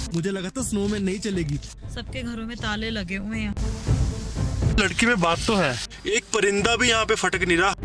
मुझे लगा था स्नो में नहीं चलेगी। सबके घरों में ताले लगे हुए हैं। लड़की में बात तो है, एक परिंदा भी यहाँ पे फटक नहीं रहा।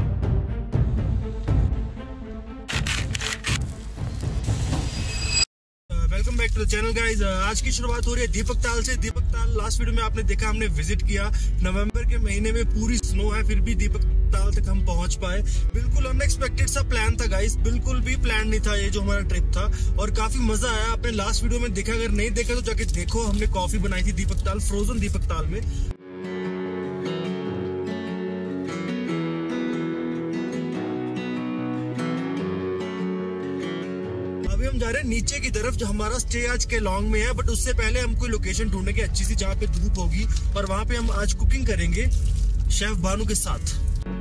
Welcome back to the channel guys. आज की शुरुआत हो रही है दीपक ताल से। दीपक ताल लास्ट वीडियो में आपने देखा, हमने विजिट किया। नवंबर के महीने में पूरी स्नो है, फिर भी दीपक ताल तक हम पहुंच पाए। बिल्कुल अनएक्सपेक्टेड सा प्लान था गाइस, बिल्कुल भी प्लान नहीं था ये जो हमारा ट्रिप था, और काफी मजा आया। आपने लास्ट वीडियो में देखा, अगर नहीं देखा तो जाके देखो। हमने कॉफी बनाई थी दीपक ताल, फ्रोजन दीपक ताल में। हम जा रहे हैं नीचे की तरफ, जो हमारा स्टे आज केलोंग में है, बट उससे पहले हम कोई लोकेशन ढूंढेंगे अच्छी सी जहाँ पे धूप होगी, और वहां पे हम आज कुकिंग करेंगे शेफ भानु के साथ।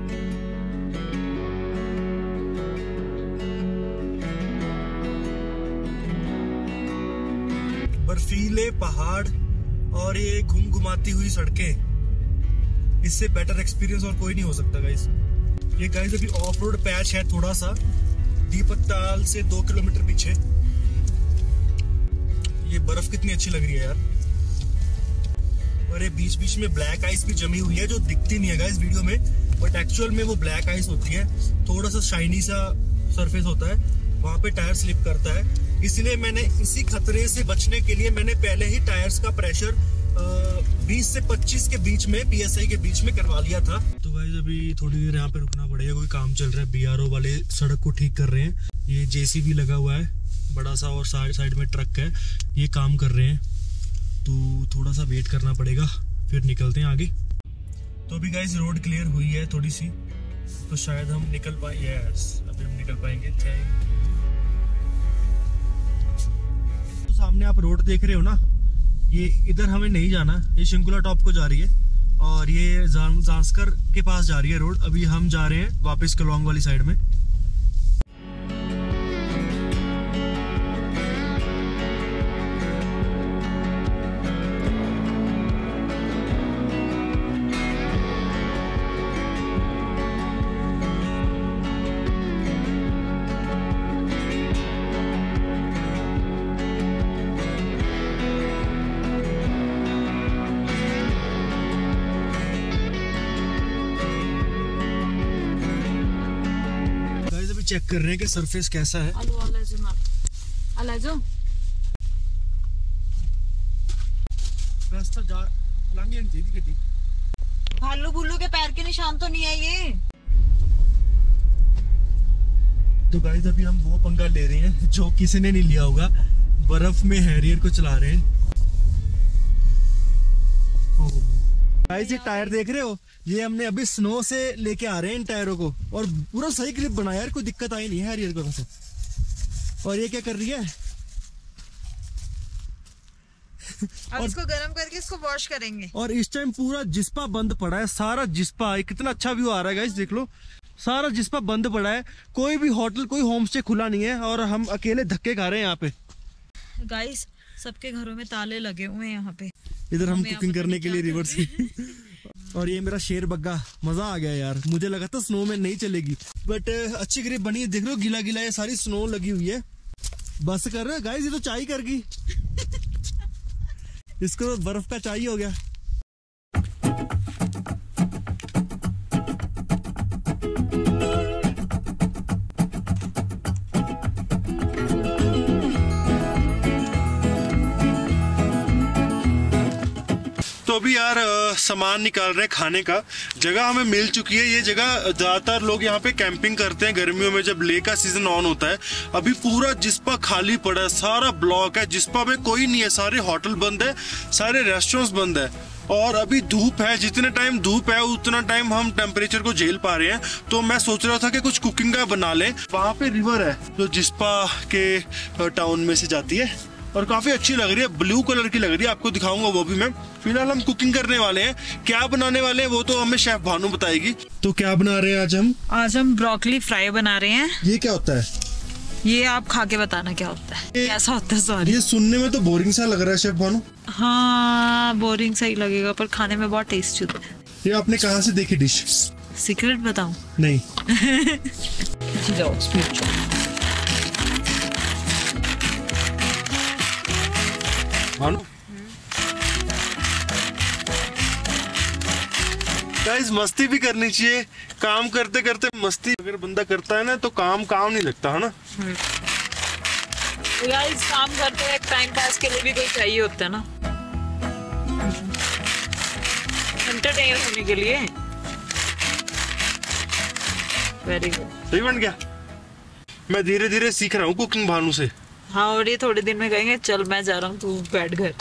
बर्फीले पहाड़ और ये घुमघुमाती हुई सड़कें, इससे बेटर एक्सपीरियंस और कोई नहीं हो सकता गाइस। ये गाइस अभी ऑफ रोड पैच है थोड़ा सा, दीपक ताल से 2 किलोमीटर पीछे। ये बर्फ कितनी अच्छी लग रही है यार, और ये बीच बीच में ब्लैक आइस भी जमी हुई है जो दिखती नहीं है गाइस वीडियो में, बट एक्चुअल में वो ब्लैक आइस होती है। थोड़ा सा शाइनी सा सरफेस होता है, वहां पे टायर स्लिप करता है। इसलिए मैंने इसी खतरे से बचने के लिए मैंने पहले ही टायर्स का प्रेशर 20 से 25 के बीच में, PSI के बीच में करवा लिया था। तो गाइस अभी थोड़ी देर यहाँ पे रुकना पड़ेगा, कोई काम चल रहा है। BRO वाले सड़क को ठीक कर रहे हैं। ये JCB लगा हुआ है बड़ा सा, और साइड में ट्रक है, ये काम कर रहे हैं। तो थोड़ा सा वेट करना पड़ेगा, फिर निकलते हैं आगे। तो अभी गाइस रोड क्लियर हुई है थोड़ी सी, तो शायद हम निकल पाए। यस, अभी हम निकल पाएंगे। तो सामने आप रोड देख रहे हो ना, ये इधर हमें नहीं जाना, ये शिंकुला टॉप को जा रही है, और ये जांस्कर के पास जा रही है रोड। अभी हम जा रहे हैं वापस केलोंग वाली साइड में। चेक कर रहे हैं कि सरफेस कैसा है। भालू भुल्लू के पैर के निशान तो नहीं है ये। तो गाइस अभी हम वो पंगा ले रहे हैं जो किसी ने नहीं लिया होगा, बर्फ में हैरियर को चला रहे हैं। गाइस ये टायर देख रहे हो, ये हमने अभी स्नो से लेके आ रहे हैं इन टायरों को, और पूरा सही ग्रिप बनाया यार, कोई दिक्कत आई नहीं है हैरियर को वैसे। और ये क्या कर रही है? अब इसको गर्म करके इसको वॉश करेंगे। और इस टाइम पूरा जिस्पा बंद पड़ा है, सारा जिस्पा। कितना अच्छा व्यू आ रहा है गाइस, देख लो, सारा जिस्पा बंद पड़ा है। कोई भी होटल, कोई होम स्टे खुला नहीं है, और हम अकेले धक्के खा रहे हैं यहाँ पे। गाइस सबके घरों में ताले लगे हुए हैं यहाँ पे। इधर हम कुकिंग करने के लिए रिवर्स और ये मेरा शेर बग्गा, मजा आ गया यार। मुझे लगा था स्नो में नहीं चलेगी, बट अच्छी ग्रिप बनी है। देख लो गीला गीला, ये सारी स्नो लगी हुई है। बस कर रहे गाइस, ये तो चाय कर गई इसको तो बर्फ का चाय हो गया। तो अभी यार सामान निकाल रहे हैं खाने का। जगह हमें मिल चुकी है। ये जगह ज्यादातर लोग यहाँ पे कैंपिंग करते हैं गर्मियों में, जब ले का सीजन ऑन होता है। अभी पूरा जिस्पा खाली पड़ा है, सारा ब्लॉक है। जिस्पा में कोई नहीं है, सारे होटल बंद है, सारे रेस्टोरेंट्स बंद है, और अभी धूप है। जितने टाइम धूप है उतना टाइम हम टेम्परेचर को झेल पा रहे हैं। तो मैं सोच रहा था कि कुछ कुकिंग का बना लें। वहाँ पे रिवर है जो जिस्पा के टाउन में से जाती है, और काफी अच्छी लग रही है, ब्लू कलर की लग रही है। आपको दिखाऊंगा वो भी मैं। फिलहाल हम कुकिंग करने वाले हैं, क्या बनाने वाले हैं वो तो हमें शेफ भानु बताएगी। तो क्या बना रहे हैं आज हम? आज हम ब्रोकली फ्राई बना रहे हैं। ये क्या होता है? ये आप खा के बताना क्या होता है, कैसा होता है। सॉरी, ये सुनने में तो बोरिंग सा लग रहा है शेफ भानु। हाँ बोरिंग सा ही लगेगा, पर खाने में बहुत टेस्टी होता है। ये आपने कहाँ से देखी डिश? सीक्रेट बताऊं? नहीं। जाओ भानु गाइस, मस्ती भी करनी चाहिए। काम करते करते मस्ती अगर बंदा करता है ना तो काम नहीं लगता है ना। गाइस काम करते हैं, टाइम पास के लिए भी कोई चाहिए होता है ना, एंटरटेन होने के लिए। वेरी गुड, सही बन गया। मैं धीरे धीरे सीख रहा हूँ कुकिंग भानु से। हाँ, और ये थोड़े दिन में कहेंगे चल मैं जा रहा हूँ, तू बैठ घर।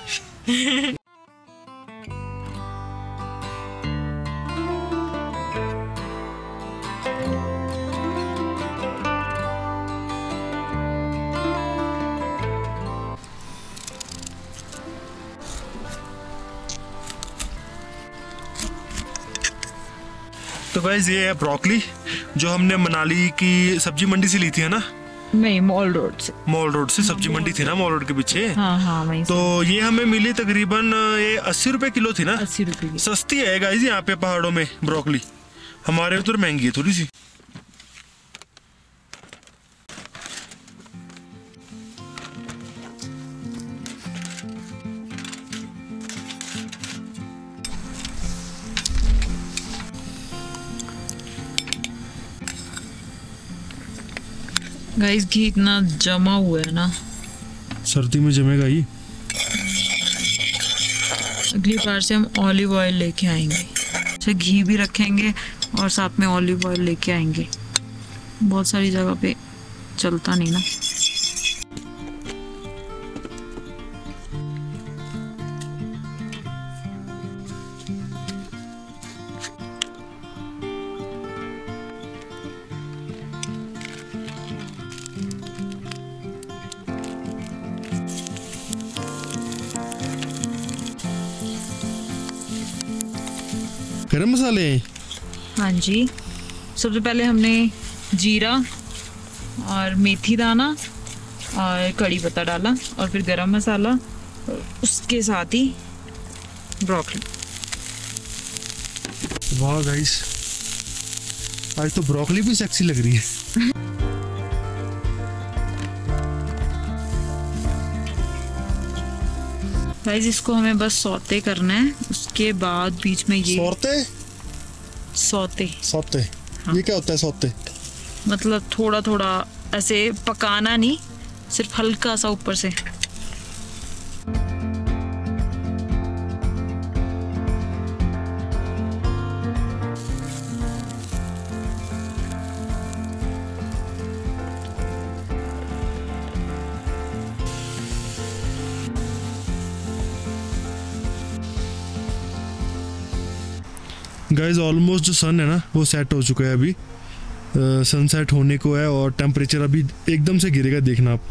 तो गाइस ये है ब्रोकली जो हमने मनाली की सब्जी मंडी से ली थी, है ना? नहीं, मॉल रोड से सब्जी मंडी थी ना, मॉल रोड के पीछे। हाँ, वहीं तो ये हमें मिली तकरीबन ये 80 रुपए किलो थी ना। 80 रुपए की सस्ती है गाइस यहाँ पे पहाड़ों में ब्रोकली। हमारे उधर महंगी है थोड़ी सी। गाइस घी इतना जमा हुआ है ना, सर्दी में जमेगा ये। अगली बार से हम ऑलिव ऑयल लेके आएंगे। अच्छा, घी भी रखेंगे और साथ में ऑलिव ऑयल लेके आएंगे। बहुत सारी जगह पे चलता नहीं ना। गरम मसाले। हाँ जी, सबसे पहले हमने जीरा और मेथी दाना और कड़ी पत्ता डाला और फिर गरम मसाला और उसके साथ ही ब्रोकली। वाह गाइस, आज तो ब्रोकली भी सेक्सी लग रही है। गाइस इसको हमें बस सौते करना है, उसके बाद बीच में ये सौते। हाँ। ये क्या होता है सौते? मतलब थोड़ा थोड़ा ऐसे पकाना नहीं, सिर्फ हल्का सा ऊपर से। गाइस ऑलमोस्ट जो सन है ना वो सेट हो चुका है अभी। सनसेट होने को है और टेम्परेचर अभी एकदम से गिरेगा, देखना आप।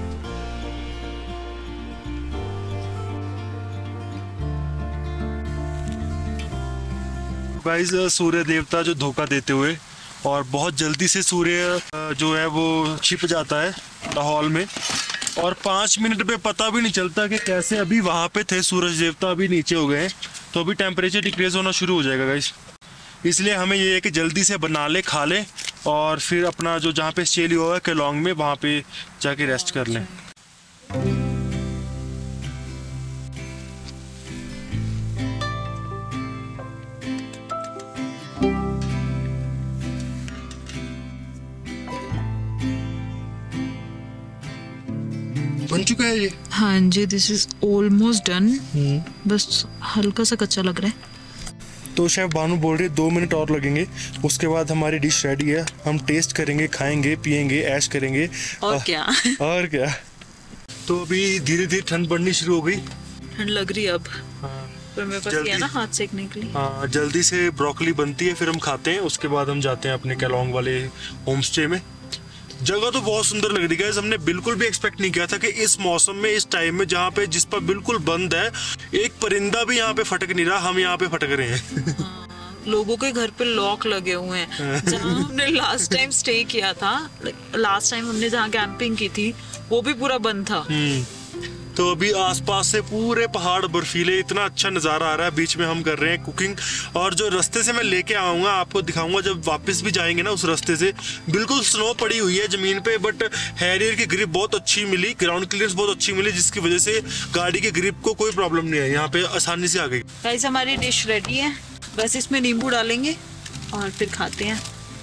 गाइस सूर्य देवता जो धोखा देते हुए और बहुत जल्दी से सूर्य जो है वो छिप जाता है लाहौल में, और 5 मिनट पे पता भी नहीं चलता कि कैसे अभी वहां पे थे सूरज देवता, अभी नीचे हो गए हैं। तो अभी टेम्परेचर डिक्रीज होना शुरू हो जाएगा गाइस। इसलिए हमें ये है कि जल्दी से बना ले, खा ले और फिर अपना जो जहाँ पे स्टे लिया हुआ है केलोंग में वहाँ पे जाके रेस्ट कर लें। बन चुका है ये। हाँ जी, दिस इज ऑलमोस्ट डन। बस हल्का सा कच्चा लग रहा है। तो शेफ भानु बोल रहे 2 मिनट और लगेंगे, उसके बाद हमारी डिश रेडी है। हम टेस्ट करेंगे, खाएंगे, पिएंगे, ऐश करेंगे और क्या। और क्या। तो अभी धीरे धीरे ठंड बढ़नी शुरू हो गई। ठंड लग रही है अब। पर मेरे पास ये है ना हाथ सेकने के लिए। हाँ, जल्दी से ब्रोकली बनती है, फिर हम खाते हैं। उसके बाद हम जाते हैं अपने केलोंग वाले होम स्टे में। जगह तो बहुत सुंदर लग रही है। हमने बिल्कुल भी एक्सपेक्ट नहीं किया था कि इस मौसम में, इस टाइम में, जहाँ पे जिस पर बिल्कुल बंद है, एक परिंदा भी यहाँ पे फटक नहीं रहा, हम यहाँ पे फटक रहे हैं। लोगों के घर पे लॉक लगे हुए हैं। जहाँ हमने लास्ट टाइम स्टे किया था, लास्ट टाइम हमने जहाँ कैंपिंग की थी, वो भी पूरा बंद था। तो अभी आसपास से पूरे पहाड़ बर्फीले, इतना अच्छा नज़ारा आ रहा है। बीच में हम कर रहे हैं कुकिंग, और जो रास्ते से मैं लेके आऊँगा आपको दिखाऊंगा जब वापस भी जाएंगे ना। उस रास्ते से बिल्कुल स्नो पड़ी हुई है ज़मीन पे, बट हैरियर की ग्रिप बहुत अच्छी मिली, ग्राउंड क्लियरेंस बहुत अच्छी मिली, जिसकी वजह से गाड़ी की ग्रिप को कोई प्रॉब्लम नहीं है, यहाँ पे आसानी से आ गई। गाइस हमारी डिश रेडी है, बस इसमें नींबू डालेंगे और फिर खाते हैं।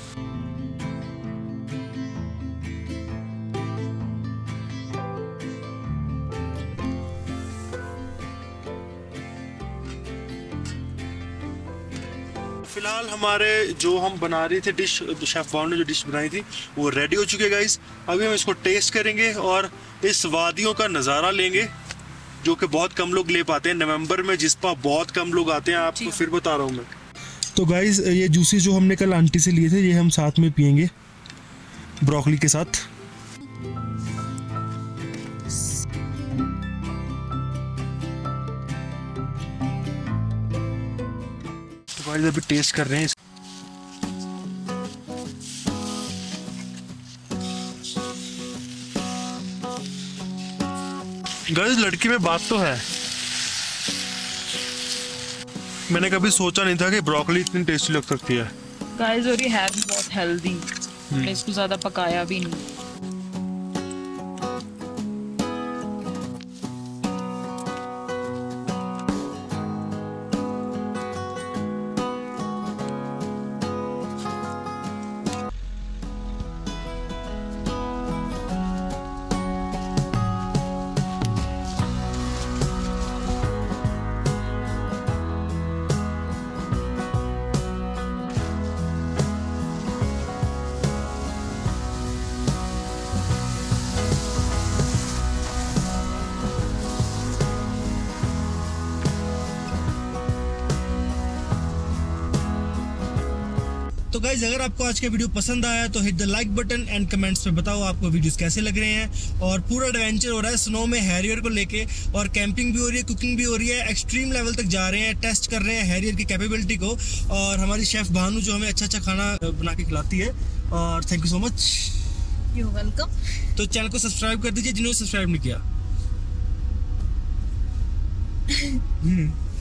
फिलहाल हमारे जो हम बना रहे थे डिश, शेफ वान ने जो डिश बनाई थी वो रेडी हो चुकी है गाइस। अभी हम इसको टेस्ट करेंगे और इस वादियों का नज़ारा लेंगे, जो कि बहुत कम लोग ले पाते हैं। नवंबर में जिसपा बहुत कम लोग आते हैं, आपको फिर बता रहा हूँ मैं। तो गाइस ये जूसेस जो हमने कल आंटी से लिए थे, ये हम साथ में पियेंगे ब्रोकली के साथ। तो गाइस अभी टेस्ट कर रहे हैं। गाइस लड़की में बात तो है, मैंने कभी सोचा नहीं था कि ब्रोकली इतनी टेस्टी लग सकती है। गाइस और ये है भी बहुत हेल्दी, इसको ज्यादा पकाया भी नहीं। तो गाइज अगर आपको आज का वीडियो पसंद आया तो hit the like button and comments में बताओ आपको वीडियोस कैसे लग रहे हैं। और पूरा एडवेंचर हो रहा है स्नो में हैरियर को लेके, और कैंपिंग भी हो रही है, कुकिंग भी हो रही है, एक्सट्रीम लेवल तक जा रहे हैं, टेस्ट कर रहे हैं हैरियर की कैपेबिलिटी को। और हमारी शेफ भानु जो हमें अच्छा अच्छा खाना बना के खिलाती है, और thank you so much. You welcome. तो चैनल को सब्सक्राइब कर दीजिए जिन्होंने सब्सक्राइब नहीं किया।